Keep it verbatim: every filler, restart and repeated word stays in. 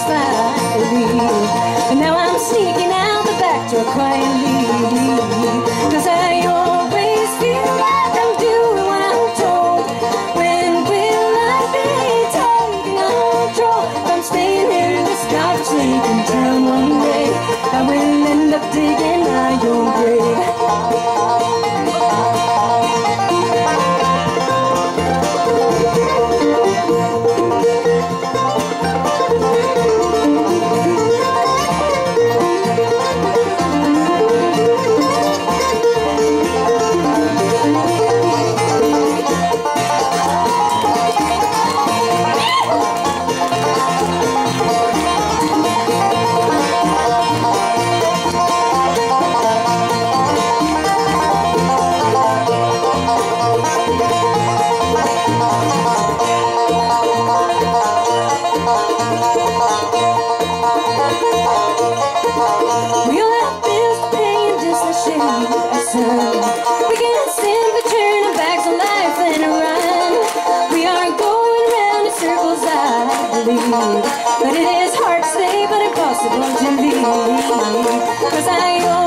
finally. And now I'm sneaking out the back door quietly, 'cause I always feel like I'm doing what I'm told. When will I be taking control? If I'm staying here in this God-forsaken town one day, I will end up digging my own grave. We can't stand for turning backs on life and run. We are going round in circles, I believe. But it is hard to stay, but impossible to leave. 'Cause I